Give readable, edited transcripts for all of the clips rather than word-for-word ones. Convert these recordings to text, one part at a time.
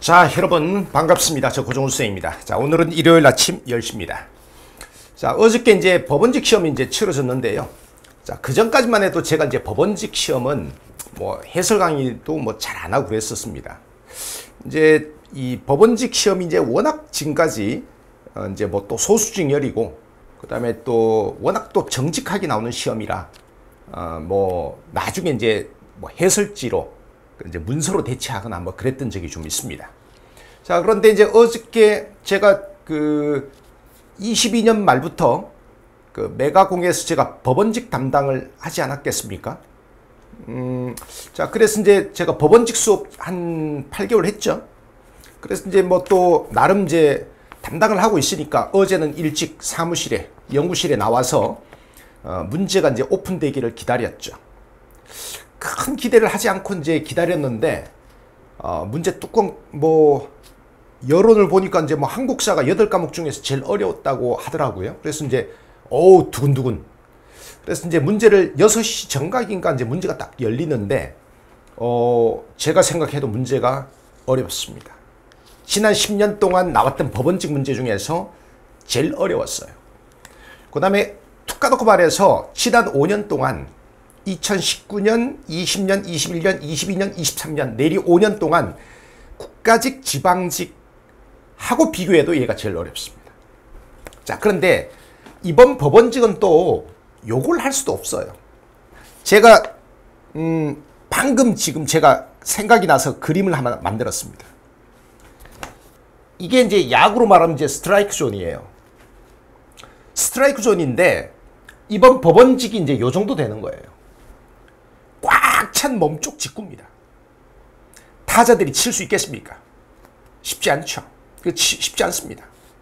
자, 여러분 반갑습니다. 저 고정훈 선생입니다. 자, 오늘은 일요일 아침 10시입니다. 자, 어저께 이제 법원직 시험이 이제 치러졌는데요. 자, 그 전까지만 해도 제가 이제 법원직 시험은 뭐 해설 강의도 뭐 잘 안 하고 그랬었습니다. 이제 이 법원직 시험이 이제 워낙 지금까지 이제 뭐 또 소수증열이고, 그 다음에 또 워낙 또 정직하게 나오는 시험이라 뭐 나중에 이제 뭐 해설지로 이제 문서로 대체하거나 뭐 그랬던 적이 좀 있습니다. 자, 그런데 이제 어저께 제가 그 22년 말부터 그 메가공에서 제가 법원직 담당을 하지 않았겠습니까? 자, 그래서 이제 제가 법원직 수업 한 8개월 했죠. 그래서 이제 뭐 또 나름 이제 담당을 하고 있으니까 어제는 일찍 사무실에, 연구실에 나와서 문제가 이제 오픈되기를 기다렸죠. 큰 기대를 하지 않고 이제 기다렸는데, 문제 뚜껑 뭐 여론을 보니까 이제 뭐 한국사가 8과목 중에서 제일 어려웠다고 하더라고요. 그래서 이제 두근두근. 그래서 이제 문제를 6시 정각인가 이제 문제가 딱 열리는데, 제가 생각해도 문제가 어렵습니다. 지난 10년 동안 나왔던 법원직 문제 중에서 제일 어려웠어요. 그 다음에 툭 까놓고 말해서 지난 5년 동안 2019년, 20년, 21년, 22년, 23년 내리 5년 동안 국가직, 지방직하고 비교해도 얘가 제일 어렵습니다. 자, 그런데 이번 법원직은 또 요걸 할 수도 없어요. 제가 방금 지금 제가 생각이 나서 그림을 하나 만들었습니다. 이게 이제 야구로 말하면 이제 스트라이크 존이에요. 스트라이크 존인데 이번 법원직이 이제 요 정도 되는 거예요. 꽉 찬 몸쪽 직구입니다. 타자들이 칠 수 있겠습니까? 쉽지 않죠. 쉽지 않습니다.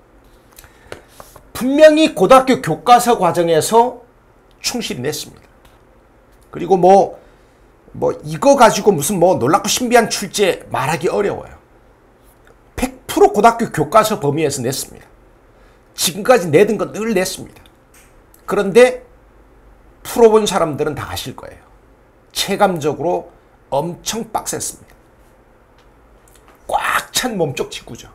분명히 고등학교 교과서 과정에서 충실히 냈습니다. 그리고 뭐 이거 가지고 무슨 뭐 놀랍고 신비한 출제 말하기 어려워요. 100% 고등학교 교과서 범위에서 냈습니다. 지금까지 내던 건 늘 냈습니다. 그런데 풀어본 사람들은 다 아실 거예요. 체감적으로 엄청 빡셌습니다. 꽉 찬 몸쪽 직구죠.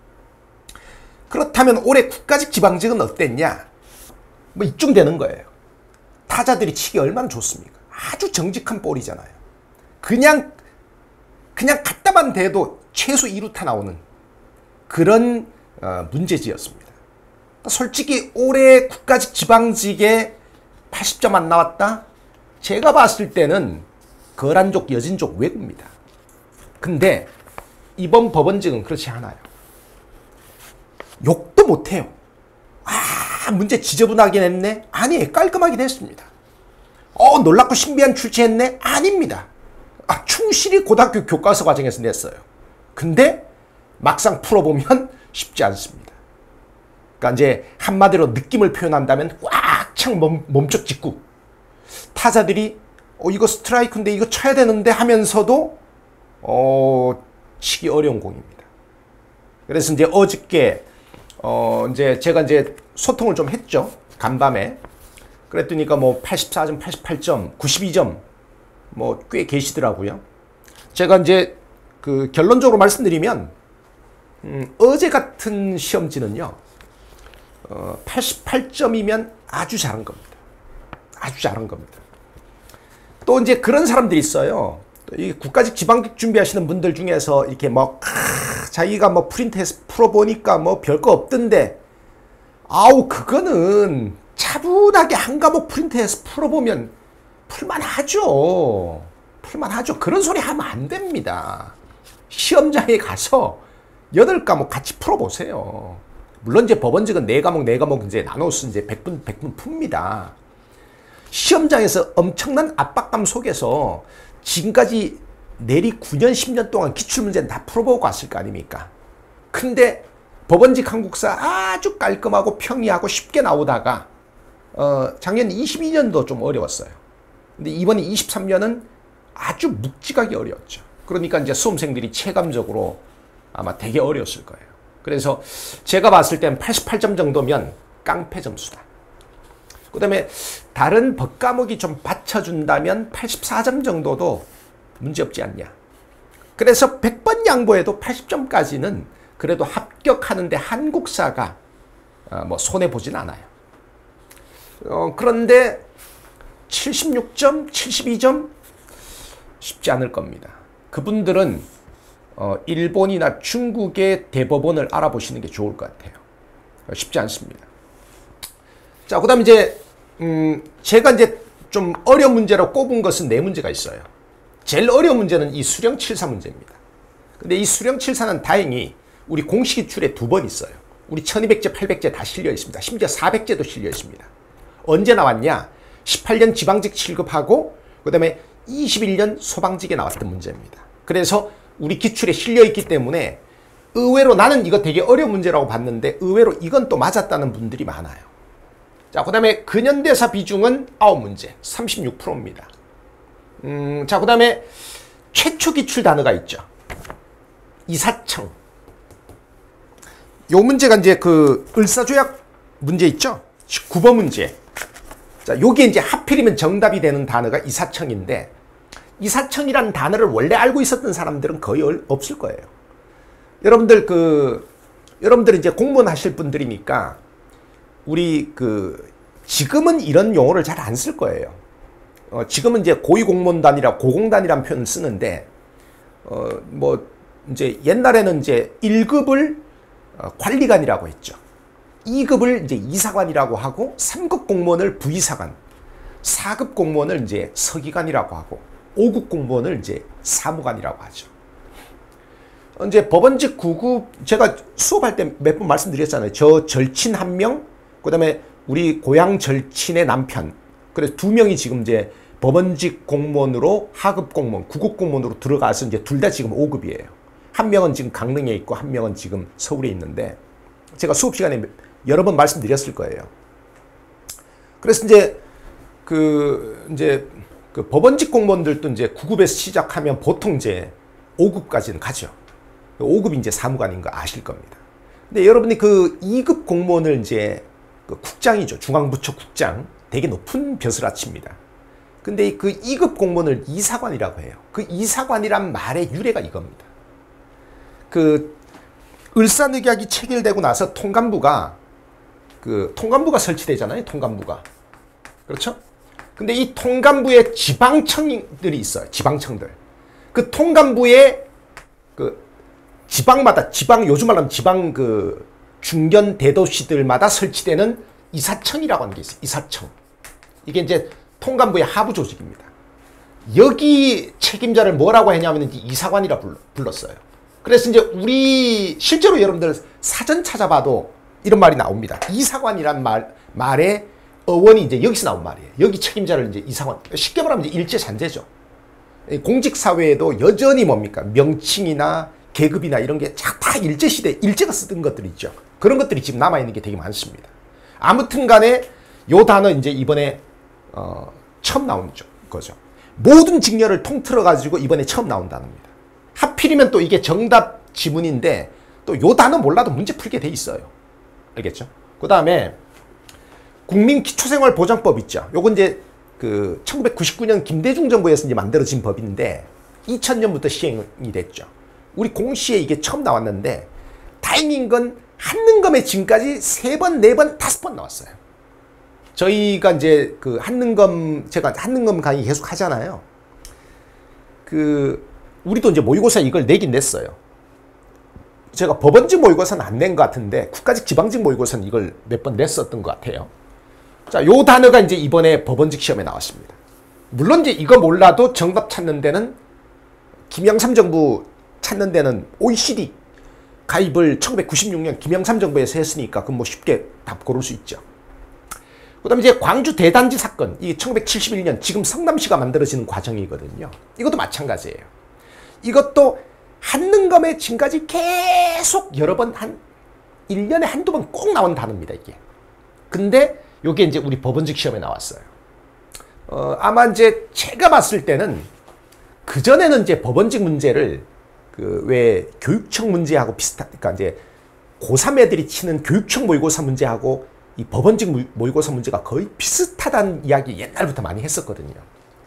그렇다면 올해 국가직 지방직은 어땠냐? 뭐 이쯤 되는 거예요. 타자들이 치기 얼마나 좋습니까? 아주 정직한 볼이잖아요. 그냥 갖다만 대도 최소 2루타 나오는 그런 문제지였습니다. 솔직히 올해 국가직 지방직에 80점 안 나왔다? 제가 봤을 때는 거란족, 여진족 외구입니다. 근데 이번 법원직은 그렇지 않아요. 욕도 못해요. 문제 지저분하긴 했네? 아니, 깔끔하긴 했습니다. 놀랍고 신비한 출제했네? 아닙니다. 충실히 고등학교 교과서 과정에서 냈어요. 근데 막상 풀어보면 쉽지 않습니다. 그러니까 이제 한마디로 느낌을 표현한다면 꽉 찬 몸쪽 직구. 타자들이 이거 스트라이크인데 이거 쳐야 되는데 하면서도 치기 어려운 공입니다. 그래서 이제 어저께 이제 제가 이제 소통을 좀 했죠. 간밤에. 그랬더니까 뭐 84점, 88점, 92점 뭐 꽤 계시더라고요. 제가 이제 그 결론적으로 말씀드리면 어제 같은 시험지는요. 88점이면 아주 잘한 겁니다. 아주 잘한 겁니다. 또 이제 그런 사람들이 있어요. 이 국가직 지방직 준비하시는 분들 중에서 이렇게 뭐 자기가 뭐 프린트해서 풀어보니까 뭐 별거 없던데, 그거는 차분하게 한 과목 프린트해서 풀어보면 풀만하죠. 풀만하죠. 그런 소리 하면 안 됩니다. 시험장에 가서 8과목 같이 풀어보세요. 물론 이제 법원직은 4과목 이제 나눠서 이제 100분 풉니다. 시험장에서 엄청난 압박감 속에서 지금까지 내리 9년, 10년 동안 기출문제는 다 풀어보고 왔을 거 아닙니까? 근데 법원직 한국사 아주 깔끔하고 평이하고 쉽게 나오다가 작년 22년도 좀 어려웠어요. 근데 이번에 23년은 아주 묵직하게 어려웠죠. 그러니까 이제 수험생들이 체감적으로 아마 되게 어려웠을 거예요. 그래서 제가 봤을 땐 88점 정도면 깡패 점수다. 그 다음에 다른 법과목이 좀 받쳐준다면 84점 정도도 문제없지 않냐. 그래서 100번 양보해도 80점까지는 그래도 합격하는데 한국사가 뭐 손해보진 않아요. 그런데 76점, 72점 쉽지 않을 겁니다. 그분들은 일본이나 중국의 대법원을 알아보시는 게 좋을 것 같아요. 쉽지 않습니다. 자, 그 다음에 이제 제가 이제 좀 어려운 문제로 꼽은 것은 네 문제가 있어요. 제일 어려운 문제는 이 수령 74 문제입니다. 근데 이 수령 74는 다행히 우리 공식 기출에 2번 있어요. 우리 1200제, 800제 다 실려 있습니다. 심지어 400제도 실려 있습니다. 언제 나왔냐? 18년 지방직 취급하고 그 다음에 21년 소방직에 나왔던 문제입니다. 그래서 우리 기출에 실려 있기 때문에 의외로 나는 이거 되게 어려운 문제라고 봤는데 의외로 이건 또 맞았다는 분들이 많아요. 자, 그 다음에 근현대사 비중은 9문제, 36%입니다. 자, 그 다음에 최초 기출 단어가 있죠. 이사청. 요 문제가 이제 그 을사조약 문제 있죠? 9번 문제. 자, 요게 이제 하필이면 정답이 되는 단어가 이사청인데, 이사청이라는 단어를 원래 알고 있었던 사람들은 거의 없을 거예요. 여러분들 이제 공무원 하실 분들이니까, 지금은 이런 용어를 잘 안 쓸 거예요. 지금은 이제 고위공무원단이라 고공단이라는 표현을 쓰는데, 이제 옛날에는 이제 1급을 관리관이라고 했죠. 2급을 이제 이사관이라고 하고, 3급 공무원을 부이사관, 4급 공무원을 이제 서기관이라고 하고, 5급 공무원을 이제 사무관이라고 하죠. 이제 법원직 9급, 제가 수업할 때 몇 번 말씀드렸잖아요. 저 절친 1명, 그 다음에 우리 고향 절친의 남편. 그래서 2명이 지금 이제 법원직 공무원으로 하급 공무원, 9급 공무원으로 들어가서 이제 둘 다 지금 5급이에요. 한 명은 지금 강릉에 있고 한 명은 지금 서울에 있는데 제가 수업 시간에 여러 번 말씀드렸을 거예요. 그래서 이제 그 법원직 공무원들도 이제 9급에서 시작하면 보통 이제 5급까지는 가죠. 5급이 이제 사무관인 거 아실 겁니다. 근데 여러분이 그 2급 공무원을 이제 그 국장이죠. 중앙부처 국장. 되게 높은 벼슬아치입니다. 근데 그 2급 공무원을 이사관이라고 해요. 그 이사관이란 말의 유래가 이겁니다. 그 을사늑약이 체결되고 나서 통감부가 설치되잖아요. 통감부가. 그렇죠? 근데 이 통감부에 지방청들이 있어요. 지방청들. 그 통감부에 그 지방마다 요즘 말하면 지방 그 중견 대도시들마다 설치되는 이사청이라고 하는 게 있어요. 이사청. 이게 이제 통감부의 하부 조직입니다. 여기 책임자를 뭐라고 했냐면 이사관이라 불렀어요. 그래서 이제 실제로 여러분들 사전 찾아봐도 이런 말이 나옵니다. 이사관이란 말의 어원이 이제 여기서 나온 말이에요. 여기 책임자를 이제 이사관. 쉽게 말하면 이제 일제산재죠. 공직사회에도 여전히 뭡니까? 명칭이나 계급이나 이런 게 다 일제시대, 일제가 쓰던 것들이 있죠. 그런 것들이 지금 남아있는 게 되게 많습니다. 아무튼 간에 요 단어 이제 이번에, 처음 나온 거죠. 모든 직렬을 통틀어가지고 이번에 처음 나온 단어입니다. 하필이면 또 이게 정답 지문인데 또 요 단어 몰라도 문제 풀게 돼 있어요. 알겠죠? 그 다음에 국민기초생활보장법 있죠. 요건 이제 그 1999년 김대중 정부에서 이제 만들어진 법인데 2000년부터 시행이 됐죠. 우리 공시에 이게 처음 나왔는데 다행인 건 한능검에 지금까지 3번, 4번, 5번 나왔어요. 저희가 이제 그 제가 한능검 강의 계속 하잖아요. 우리도 이제 모의고사 이걸 내긴 냈어요. 제가 법원직 모의고사는 안 낸 것 같은데 국가직 지방직 모의고사는 이걸 몇 번 냈었던 것 같아요. 자, 요 단어가 이제 이번에 법원직 시험에 나왔습니다. 물론 이제 이거 몰라도 정답 찾는 데는 김영삼 정부 찾는 데는 OECD 가입을 1996년 김영삼 정부에서 했으니까 그럼 뭐 쉽게 답 고를 수 있죠. 그 다음에 이제 광주 대단지 사건, 이게 1971년 지금 성남시가 만들어지는 과정이거든요. 이것도 마찬가지예요. 이것도 한능검에 지금까지 계속 여러 번 1년에 한두 번 꼭 나온 단어입니다, 이게. 근데 요게 이제 우리 법원직 시험에 나왔어요. 아마 이제 제가 봤을 때는 그전에는 이제 법원직 문제를 왜 교육청 문제하고 그러니까 이제 고3 애들이 치는 교육청 모의고사 문제하고 이 법원직 모의고사 문제가 거의 비슷하다는 이야기 옛날부터 많이 했었거든요.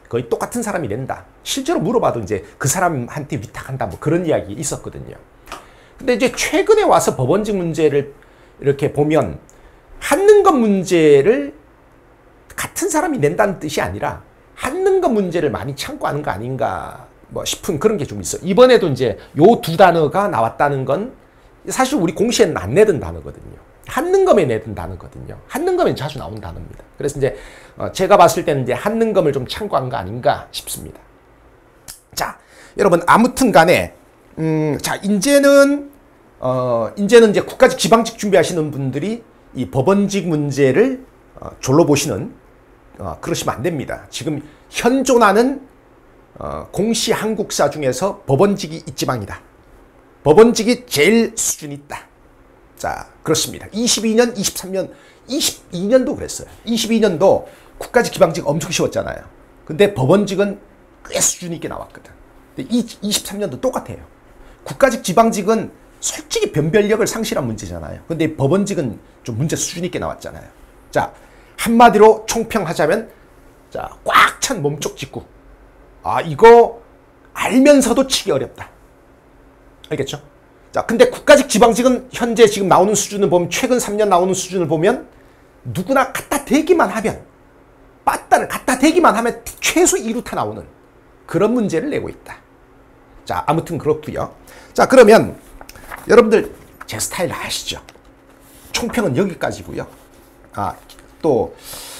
거의 똑같은 사람이 낸다. 실제로 물어봐도 이제 그 사람한테 위탁한다. 뭐 그런 이야기 있었거든요. 근데 이제 최근에 와서 법원직 문제를 이렇게 보면 한능검 문제를 같은 사람이 낸다는 뜻이 아니라 한능검 문제를 많이 참고하는 거 아닌가 뭐 싶은 그런 게 좀 있어. 이번에도 이제 요 두 단어가 나왔다는 건 사실 우리 공시에는 안 내던 단어거든요. 한능검에 내던 단어거든요. 한능검에 자주 나온 단어입니다. 그래서 이제 제가 봤을 때는 이제 한능검을 좀 참고한 거 아닌가 싶습니다. 자, 여러분 아무튼 간에 자, 이제는 이제 국가직 지방직 준비하시는 분들이 이 법원직 문제를 졸로 보시는 그러시면 안 됩니다. 지금 현존하는 공시 한국사 중에서 법원직이 있지방이다. 법원직이 제일 수준이 있다. 자, 그렇습니다. 22년, 23년, 22년도 그랬어요. 22년도 국가직 지방직 엄청 쉬웠잖아요. 근데 법원직은 꽤 수준 있게 나왔거든. 근데 23년도 똑같아요. 국가직 지방직은 솔직히 변별력을 상실한 문제잖아요. 근데 법원직은 좀 문제 수준 있게 나왔잖아요. 자, 한마디로 총평하자면 자, 꽉 찬 몸쪽 직구. 아, 이거 알면서도 치기 어렵다. 알겠죠? 자, 근데 국가직 지방직은 현재 지금 나오는 수준을 보면 최근 3년 나오는 수준을 보면 누구나 갖다 대기만 하면 빠따를 갖다 대기만 하면 최소 2루타 나오는 그런 문제를 내고 있다. 자, 아무튼 그렇고요. 자, 그러면 여러분들 제 스타일 아시죠? 총평은 여기까지고요. 또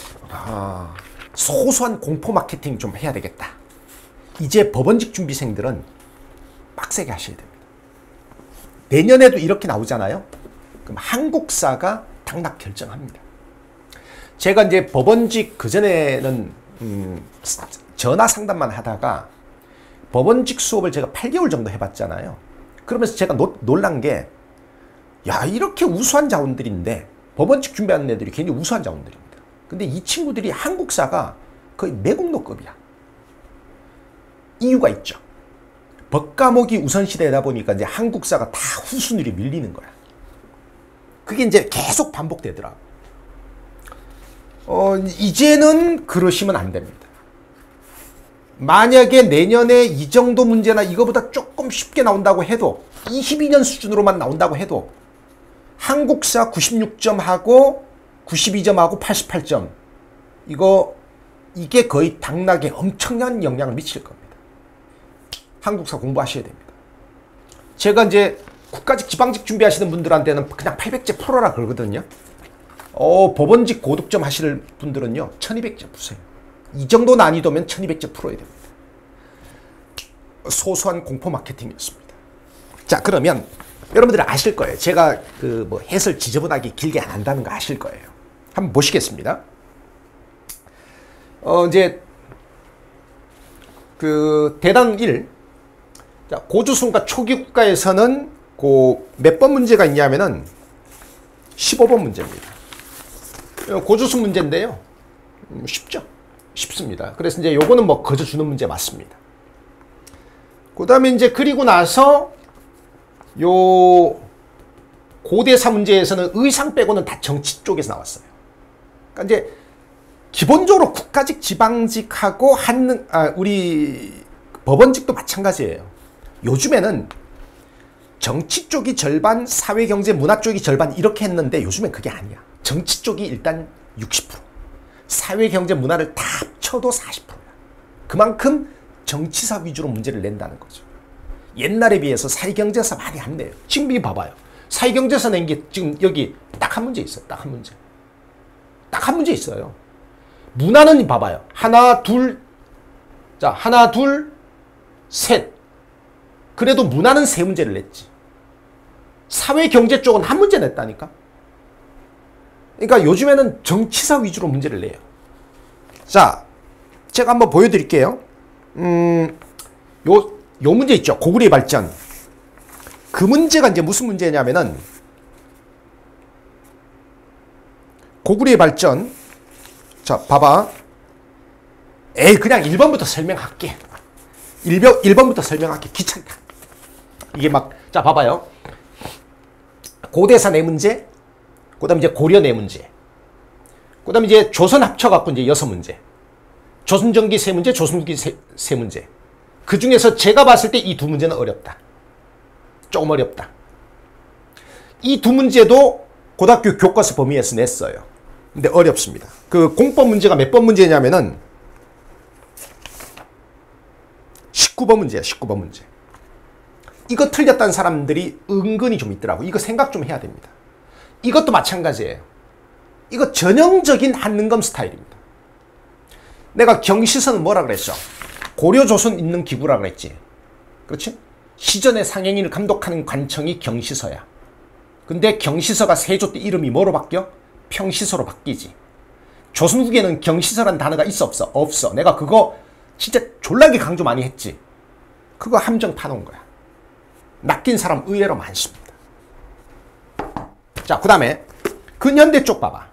소소한 공포 마케팅 좀 해야 되겠다. 이제 법원직 준비생들은 빡세게 하셔야 됩니다. 내년에도 이렇게 나오잖아요. 그럼 한국사가 당락 결정합니다. 제가 이제 법원직 그전에는 전화 상담만 하다가 법원직 수업을 제가 8개월 정도 해봤잖아요. 그러면서 제가 놀란 게, 야, 이렇게 우수한 자원들인데 법원직 준비하는 애들이 굉장히 우수한 자원들입니다. 근데 이 친구들이 한국사가 거의 매국노급이야. 이유가 있죠. 법과목이 우선시되다 보니까 이제 한국사가 다 후순위로 밀리는 거야. 그게 이제 계속 반복되더라. 이제는 그러시면 안 됩니다. 만약에 내년에 이 정도 문제나 이거보다 조금 쉽게 나온다고 해도 22년 수준으로만 나온다고 해도 한국사 96점하고 92점하고 88점 이게 거의 당락에 엄청난 영향을 미칠 겁니다. 한국사 공부하셔야 됩니다. 제가 이제 국가직 지방직 준비하시는 분들한테는 그냥 800제 풀어라 그러거든요. 법원직 고득점 하실 분들은요 1200제 푸세요. 이 정도 난이도면 1200제 풀어야 됩니다. 소소한 공포 마케팅이었습니다. 자, 그러면 여러분들이 아실 거예요. 제가 뭐 해설 지저분하게 길게 안 한다는 거 아실 거예요. 한번 보시겠습니다. 이제 대당 1 자, 고주순과 초기 국가에서는 몇 번 문제가 있냐면은 15번 문제입니다. 고주순 문제인데요. 쉽죠? 쉽습니다. 그래서 이제 요거는 뭐 거저 주는 문제 맞습니다. 그 다음에 이제 그리고 나서 요 고대사 문제에서는 의상 빼고는 다 정치 쪽에서 나왔어요. 그러니까 이제 기본적으로 국가직 지방직하고 우리 법원직도 마찬가지예요. 요즘에는 정치 쪽이 절반, 사회, 경제, 문화 쪽이 절반 이렇게 했는데 요즘엔 그게 아니야. 정치 쪽이 일단 60%, 사회, 경제, 문화를 다 합쳐도 40%야. 그만큼 정치사 위주로 문제를 낸다는 거죠. 옛날에 비해서 사회경제사 많이 안 내요. 지금 이 봐봐요. 사회경제사 낸 게 지금 여기 딱 한 문제 있어요. 딱 한 문제. 딱 한 문제 있어요. 문화는 봐봐요. 하나, 둘, 셋. 그래도 문화는 3문제를 냈지. 사회경제 쪽은 한 문제 냈다니까. 그러니까 요즘에는 정치사 위주로 문제를 내요. 자, 제가 한번 보여드릴게요. 요 문제 있죠. 고구려의 발전. 그 문제가 이제 무슨 문제냐면은 고구려의 발전. 자, 봐봐. 그냥 1번부터 설명할게. 1번부터 설명할게. 귀찮다. 이게 자, 봐봐요. 고대사 4문제, 그 다음에 이제 고려 4문제, 그 다음에 이제 조선 합쳐갖고 이제 6문제, 조선전기 세 문제, 조선후기 세 문제. 그 중에서 제가 봤을 때 이 두 문제는 어렵다. 조금 어렵다. 이 두 문제도 고등학교 교과서 범위에서 냈어요. 근데 어렵습니다. 그 공법 문제가 몇 번 문제냐면은 19번 문제야, 19번 문제. 이거 틀렸다는 사람들이 은근히 좀 있더라고. 이거 생각 좀 해야 됩니다. 이것도 마찬가지예요. 이거 전형적인 한능검 스타일입니다. 내가 경시서는 뭐라 그랬어? 고려조선 있는 기구라 그랬지. 그렇지? 시전의 상행인을 감독하는 관청이 경시서야. 근데 경시서가 세조 때 이름이 뭐로 바뀌어? 평시서로 바뀌지. 조선 후기에는 경시서란 단어가 있어 없어? 없어. 내가 그거 진짜 졸라게 강조 많이 했지. 그거 함정 파놓은 거야. 낚인 사람 의외로 많습니다. 자, 그 다음에 근현대 쪽 봐봐.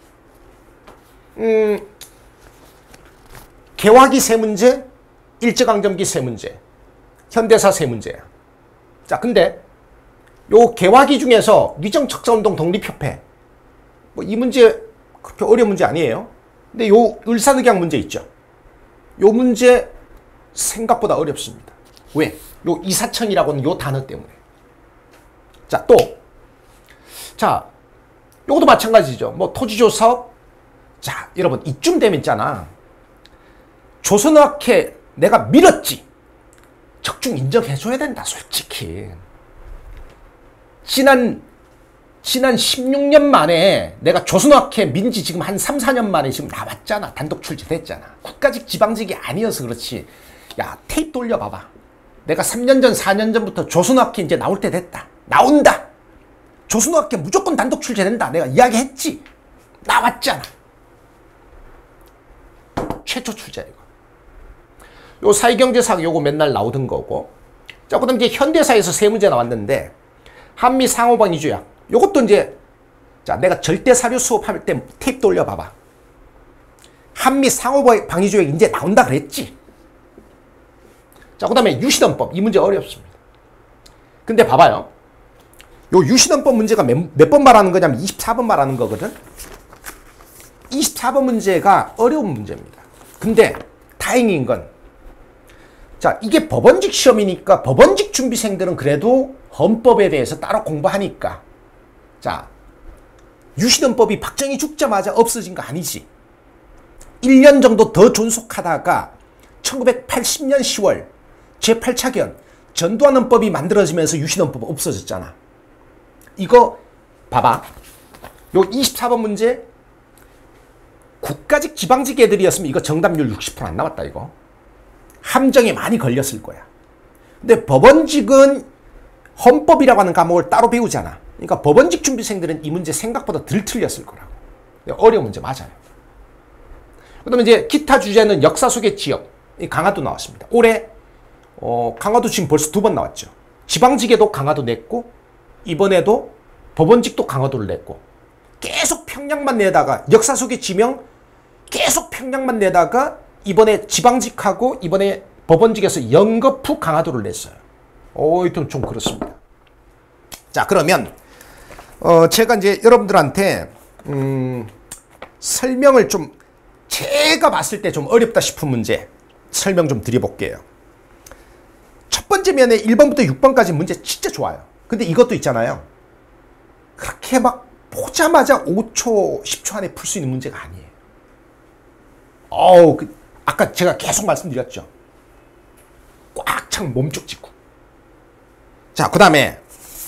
개화기 세 문제, 일제강점기 세 문제, 현대사 세 문제야. 자, 근데 요 개화기 중에서 위정척사운동 독립협회 뭐 이 문제 그렇게 어려운 문제 아니에요. 근데 요 을사늑양 문제 있죠. 요 문제 생각보다 어렵습니다. 왜? 요 이사청이라고는 요 단어 때문에. 자, 또 자, 요것도 마찬가지죠. 뭐 토지조사업. 자, 여러분 이쯤 되면 있잖아. 조선어학회 내가 밀었지. 적중 인정해줘야 된다, 솔직히. 지난 16년 만에 내가 조선어학회 민지 지금 한 3, 4년 만에 지금 나왔잖아. 단독 출제됐잖아. 국가직 지방직이 아니어서 그렇지. 야, 테이프 돌려봐봐. 내가 3년 전, 4년 전부터 조선어학회 이제 나올 때 됐다. 나온다. 조선어학회 무조건 단독 출제된다. 내가 이야기했지. 나왔잖아. 최초 출제 이거. 요 사회경제사 요거 맨날 나오던 거고. 자, 그다음 이제 현대사에서 세 문제 나왔는데 한미 상호방위조약. 요것도 이제 자, 내가 절대사료 수업할 때 테이프 돌려봐봐. 한미 상호방위조약 이제 나온다 그랬지. 자, 그다음에 유신헌법. 이 문제 어렵습니다. 근데 봐봐요. 요 유신헌법 문제가 몇 번 말하는 거냐면 24번 말하는 거거든. 24번 문제가 어려운 문제입니다. 근데 다행인 건 자, 이게 법원직 시험이니까 법원직 준비생들은 그래도 헌법에 대해서 따로 공부하니까 자, 유신헌법이 박정희 죽자마자 없어진 거 아니지. 1년 정도 더 존속하다가 1980년 10월 제8차견 전두환헌법이 만들어지면서 유신헌법 없어졌잖아. 이거 봐봐. 요 24번 문제 국가직 지방직 애들이었으면 이거 정답률 60% 안 나왔다 이거. 함정에 많이 걸렸을 거야. 근데 법원직은 헌법이라고 하는 과목을 따로 배우잖아. 그러니까 법원직 준비생들은 이 문제 생각보다 덜 틀렸을 거라고. 어려운 문제 맞아요. 그 다음에 이제 기타 주제는 역사 속의 지역. 강화도 나왔습니다. 올해 강화도 지금 벌써 2번 나왔죠. 지방직에도 강화도 냈고 이번에도 법원직도 강화도를 냈고 계속 평양만 내다가 역사 속의 지명 계속 평양만 내다가 이번에 지방직하고 이번에 법원직에서 연거푸 강화도를 냈어요. 이건 좀 그렇습니다. 자, 그러면 제가 이제 여러분들한테 설명을 좀 제가 봤을 때 좀 어렵다 싶은 문제 설명 좀 드려볼게요. 첫 번째 면에 1번부터 6번까지 문제 진짜 좋아요. 근데 이것도 있잖아요. 그렇게 막 보자마자 5초, 10초 안에 풀 수 있는 문제가 아니에요. 아까 제가 계속 말씀드렸죠. 꽉 찬 몸쪽 짚고. 자, 그 다음에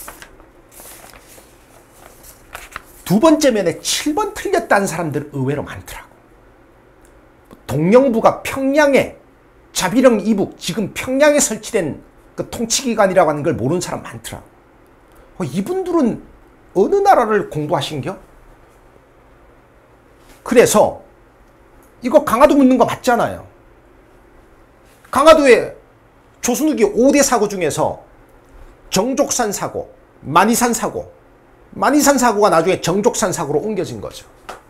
두 번째 면에 7번 틀렸다는 사람들 의외로 많더라고. 동령부가 평양에 자비령 이북 지금 평양에 설치된 그 통치기관이라고 하는 걸 모르는 사람 많더라고. 이분들은 어느 나라를 공부하신겨? 그래서 이거 강화도 묻는 거 맞잖아요. 강화도에 조선후기 5대 사고 중에서 정족산 사고, 만이산 사고, 만이산 사고가 나중에 정족산 사고로 옮겨진 거죠.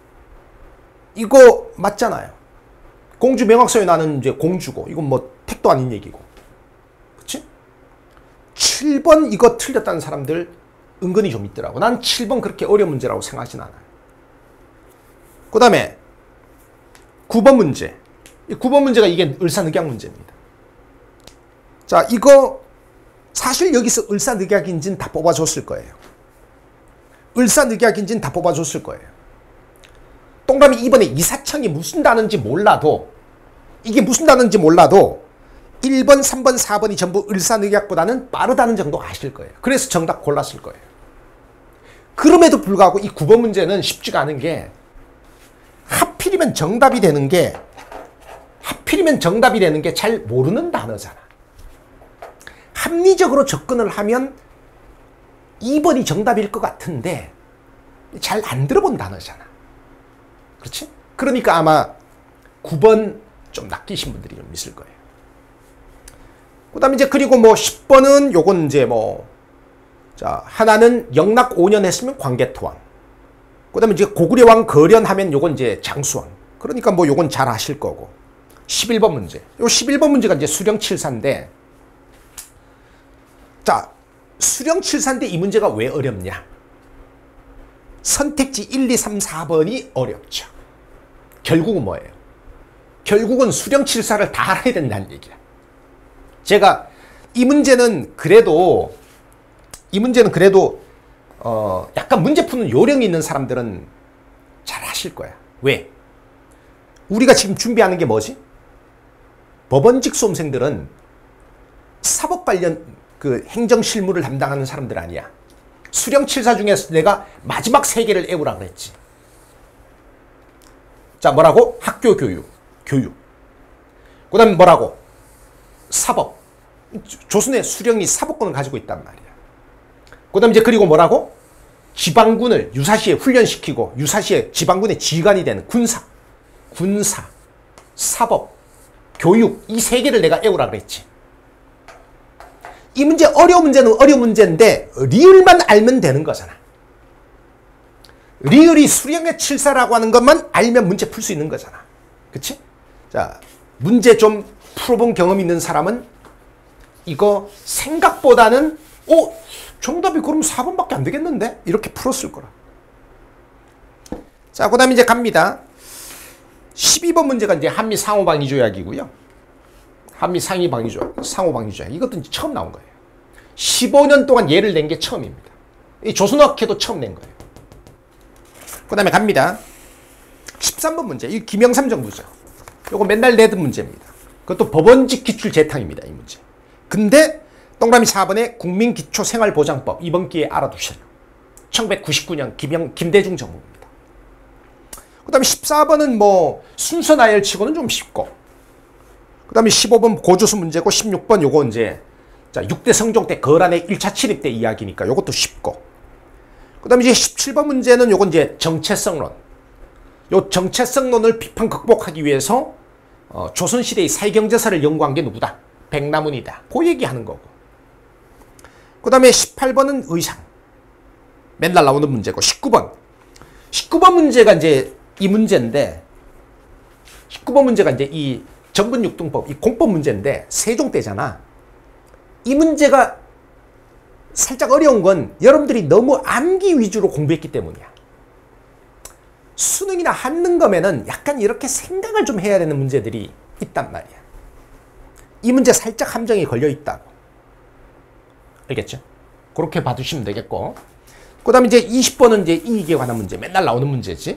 이거 맞잖아요. 공주 명확서에 나는 이제 공주고, 이건 뭐 택도 아닌 얘기고. 그치? 7번 이거 틀렸다는 사람들 은근히 좀 있더라고. 난 7번 그렇게 어려운 문제라고 생각하진 않아요. 그 다음에 9번 문제. 이 9번 문제가 이게 을사늑약 문제입니다. 자, 이거 사실 여기서 을사늑약인지는 다 뽑아줬을 거예요. 을사늑약인지는 다 뽑아줬을 거예요. 동그라미 2번에 이사청이 무슨 단어인지 몰라도, 이게 무슨 단어인지 몰라도 1번, 3번, 4번이 전부 을사늑약보다는 빠르다는 정도 아실 거예요. 그래서 정답 골랐을 거예요. 그럼에도 불구하고 이 9번 문제는 쉽지가 않은 게 하필이면 정답이 되는 게 잘 모르는 단어잖아. 합리적으로 접근을 하면 2번이 정답일 것 같은데 잘 안 들어본 단어잖아. 그렇지? 그러니까 아마 9번 좀 낚이신 분들이 좀 있을 거예요. 그 다음에 이제 그리고 뭐 10번은 요건 이제 뭐, 자, 하나는 영락 5년 했으면 광개토왕. 그 다음에 이제 고구려 왕 거련하면 요건 이제 장수왕. 그러니까 뭐 요건 잘 아실 거고. 11번 문제. 요 11번 문제가 이제 수령칠사인데, 자, 수령칠사인데 이 문제가 왜 어렵냐? 선택지 1, 2, 3, 4번이 어렵죠. 결국은 뭐예요? 결국은 수령칠사를 다 알아야 된다는 얘기야. 제가 이 문제는 그래도 약간 문제 푸는 요령이 있는 사람들은 잘 하실 거야. 왜? 우리가 지금 준비하는 게 뭐지? 법원직 수험생들은 사법 관련 그 행정 실무를 담당하는 사람들 아니야. 수령칠사 중에서 내가 마지막 3개를 애우라 그랬지. 자, 뭐라고? 학교 교육. 그 다음에 뭐라고? 사법. 조선의 수령이 사법권을 가지고 있단 말이야. 그 다음에 이제 그리고 뭐라고? 지방군을 유사시에 훈련시키고 유사시에 지방군의 지휘관이 되는 군사, 사법, 교육 이 3개를 내가 애우라 그랬지. 이 문제 어려운 문제는 어려운 문제인데 리을만 알면 되는 거잖아. 리을이 수령의 칠사라고 하는 것만 알면 문제 풀 수 있는 거잖아. 그치? 자, 문제 좀 풀어본 경험 있는 사람은 이거 생각보다는 정답이 그럼 4번밖에 안 되겠는데? 이렇게 풀었을 거라. 자, 그 다음에 이제 갑니다. 12번 문제가 이제 한미 상호방위조약이고요. 한미 상호방위조약. 이것도 이제 처음 나온 거예요. 15년 동안 예를 낸 게 처음입니다. 이 조선어학회도 처음 낸 거예요. 그 다음에 갑니다. 13번 문제. 이 김영삼 정부죠. 요거 맨날 내던 문제입니다. 그것도 법원직 기출 재탕입니다. 이 문제. 근데 동그라미 4번에 국민기초생활보장법 이번 기회에 알아두셔요. 1999년 김대중 정부입니다. 그 다음에 14번은 뭐 순서 나열치고는 좀 쉽고, 그 다음에 15번 고조수 문제고, 16번 요거 이제 자 6대 성종 때 거란의 1차 침입 때 이야기니까 요것도 쉽고, 그 다음에 이제 17번 문제는 요건 이제 정체성론. 요 정체성론을 비판 극복하기 위해서 조선시대의 사회경제사를 연구한 게 누구다? 백남훈이다. 그 얘기하는 거고. 그 다음에 18번은 의상. 맨날 나오는 문제고. 19번 문제가 이제 이 문제인데, 19번 문제가 이제 이 전분육등법, 이 공법 문제인데, 세종 때잖아. 이 문제가 살짝 어려운 건 여러분들이 너무 암기 위주로 공부했기 때문이야. 수능이나 한능검에는 약간 이렇게 생각을 좀 해야 되는 문제들이 있단 말이야. 이 문제 살짝 함정이 걸려 있다고. 알겠죠? 그렇게 봐두시면 되겠고. 그 다음에 이제 20번은 이제 이익에 관한 문제. 맨날 나오는 문제지.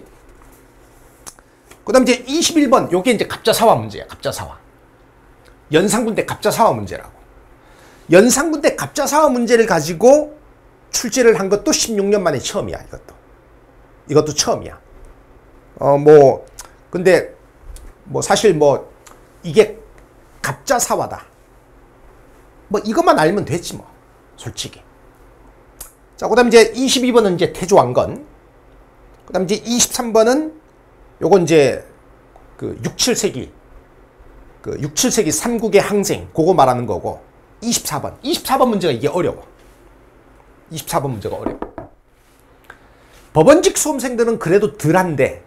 그 다음에 이제 21번. 요게 이제 갑자사화 문제야. 갑자사화. 연산군대 갑자사화 문제라고. 연산군대 갑자사화 문제를 가지고 출제를 한 것도 16년 만에 처음이야. 이것도 처음이야. 근데 사실 이게 갑자사화다. 이것만 알면 되지 솔직히. 자, 그 다음에 이제 22번은 이제 태조왕건. 그 다음에 이제 23번은 요건 이제 그 6, 7세기 삼국의 항쟁, 그거 말하는 거고. 24번 문제가 이게 어려워. 24번 문제가 어려워. 법원직 수험생들은 그래도 덜한데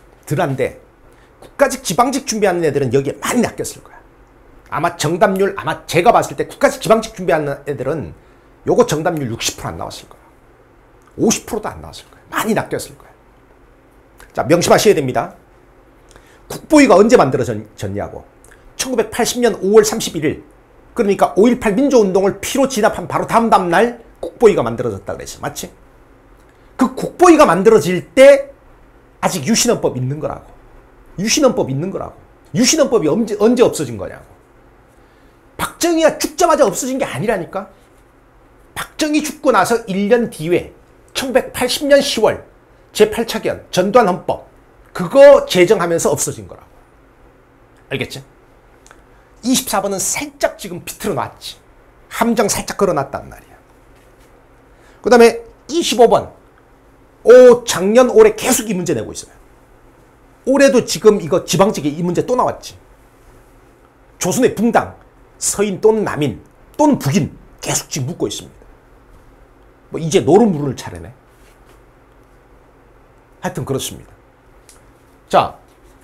국가직, 지방직 준비하는 애들은 여기에 많이 낚였을 거야. 아마 정답률, 제가 봤을 때 국가직, 지방직 준비하는 애들은 요거 정답률 60% 안 나왔을 거야. 50%도 안 나왔을 거야. 많이 낚였을 거야. 자, 명심하셔야 됩니다. 국보위가 언제 만들어졌냐고. 1980년 5월 31일. 그러니까 5.18 민주운동을 피로 진압한 바로 다음 날 국보위가 만들어졌다 그랬어. 맞지? 그 국보위가 만들어질 때 아직 유신헌법 있는 거라고. 유신헌법 있는 거라고. 유신헌법이 언제 없어진 거냐고. 박정희가 죽자마자 없어진 게 아니라니까. 박정희 죽고 나서 1년 뒤에 1980년 10월 제8차견 전두환헌법 그거 제정하면서 없어진 거라고. 알겠지? 24번은 살짝 지금 비틀어 놨지. 함정 살짝 걸어놨단 말이야. 그 다음에 25번 작년 올해 계속 이 문제 내고 있어요. 올해도 지금 이거 지방직에 이 문제 또 나왔지. 조선의 붕당 서인 또는 남인 또는 북인 계속 지금 묻고 있습니다. 뭐 이제 노름 부를 차례네. 하여튼 그렇습니다. 자,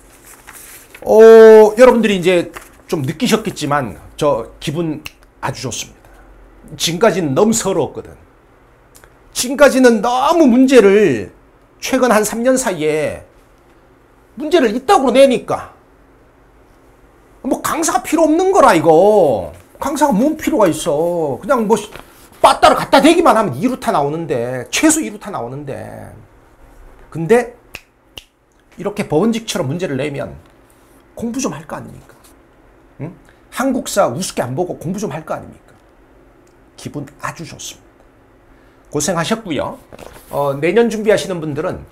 여러분들이 이제 좀 느끼셨겠지만 저 기분 아주 좋습니다. 지금까지는 너무 서러웠거든. 지금까지는 너무 문제를 최근 한 3년 사이에 문제를 이따구로 내니까 뭐 강사가 필요 없는 거라 이거. 강사가 뭔 필요가 있어. 그냥 뭐 빠따로 갖다 대기만 하면 2루타 나오는데 최소 2루타 나오는데 근데 이렇게 법원직처럼 문제를 내면 공부 좀 할 거 아닙니까? 응? 한국사 우습게 안 보고 공부 좀 할 거 아닙니까? 기분 아주 좋습니다. 고생하셨고요. 내년 준비하시는 분들은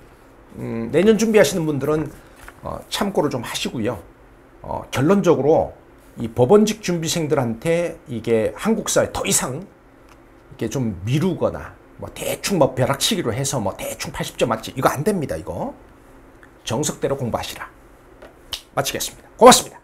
참고를 좀 하시고요. 결론적으로 이 법원직 준비생들한테 이게 한국사에 더 이상 이게 좀 미루거나 뭐 대충 뭐 벼락치기로 해서 뭐 대충 80점 맞지 이거 안 됩니다. 이거 정석대로 공부하시라. 마치겠습니다. 고맙습니다.